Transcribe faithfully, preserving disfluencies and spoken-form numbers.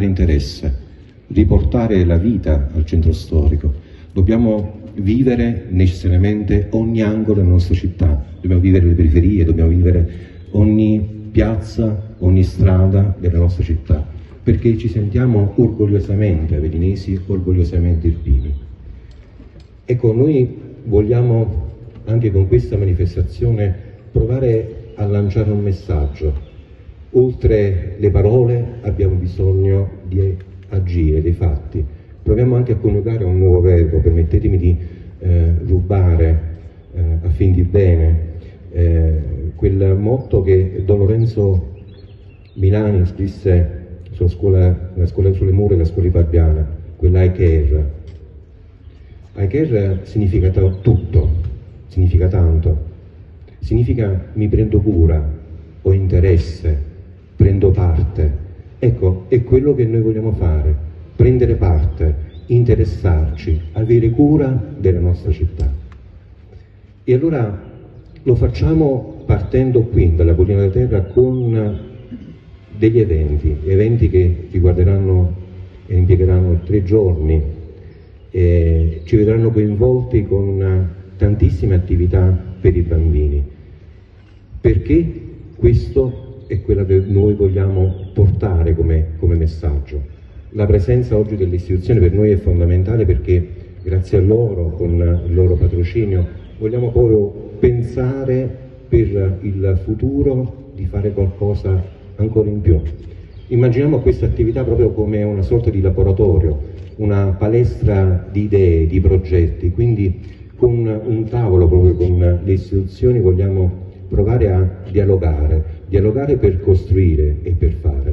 dare interesse, riportare la vita al centro storico. Dobbiamo vivere necessariamente ogni angolo della nostra città, dobbiamo vivere le periferie, dobbiamo vivere ogni piazza, ogni strada della nostra città, perché ci sentiamo orgogliosamente avellinesi, orgogliosamente irpini. Ecco, noi vogliamo anche con questa manifestazione provare a lanciare un messaggio. Oltre le parole abbiamo bisogno di agire, dei fatti. Proviamo anche a coniugare un nuovo verbo, permettetemi di eh, rubare eh, a fin di bene eh, quel motto che Don Lorenzo Milani scrisse sulla scuola, la scuola sulle mura della scuola di Barbiana, quella I care. I care significa tutto, significa tanto, significa mi prendo cura, ho interesse, prendo parte. Ecco, è quello che noi vogliamo fare, prendere parte, interessarci, avere cura della nostra città. E allora lo facciamo partendo qui, dalla Collina della Terra, con degli eventi, eventi che riguarderanno e impiegheranno tre giorni, e ci vedranno coinvolti con tantissime attività per i bambini, perché questo è quello che noi vogliamo portare come, come messaggio. La presenza oggi delle istituzioni per noi è fondamentale, perché grazie a loro, con il loro patrocinio, vogliamo proprio pensare per il futuro di fare qualcosa ancora in più. Immaginiamo questa attività proprio come una sorta di laboratorio, una palestra di idee, di progetti, quindi con un tavolo proprio con le istituzioni vogliamo provare a dialogare, dialogare per costruire e per fare.